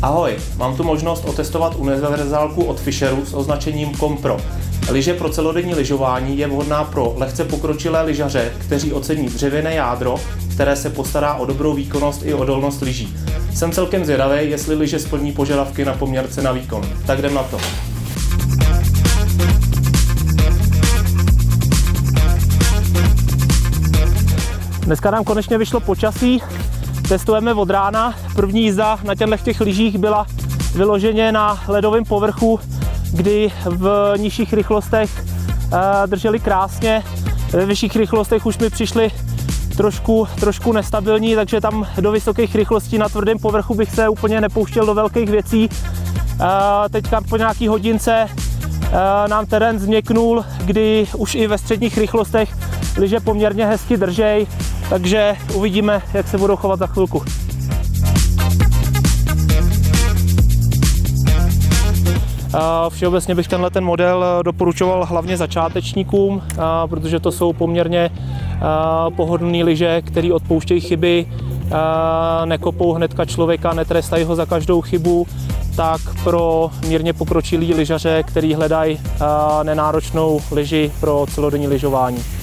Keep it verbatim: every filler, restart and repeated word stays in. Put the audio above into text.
Ahoj, mám tu možnost otestovat univerzálku od Fisheru s označením Compro. Lyže pro celodenní lyžování je vhodná pro lehce pokročilé lyžaře, kteří ocení dřevěné jádro, které se postará o dobrou výkonnost i odolnost lyží. Jsem celkem zvědavý, jestli lyže splní požadavky na poměr cena výkon. Tak jdem na to. Dneska nám konečně vyšlo počasí, testujeme od rána. První jízda na těchto lyžích byla vyloženě na ledovém povrchu, kdy v nižších rychlostech drželi krásně. Ve vyšších rychlostech už mi přišly trošku, trošku nestabilní, takže tam do vysokých rychlostí na tvrdém povrchu bych se úplně nepouštěl do velkých věcí. Teďka po nějaký hodince nám terén změknul, kdy už i ve středních rychlostech lyže poměrně hezky držej, takže uvidíme, jak se budou chovat za chvilku. Všeobecně bych tenhle ten model doporučoval hlavně začátečníkům, protože to jsou poměrně pohodlné lyže, které odpouštějí chyby, nekopou hnedka člověka, netrestají ho za každou chybu, tak pro mírně pokročilí lyžaře, kteří hledají nenáročnou lyži pro celodenní lyžování.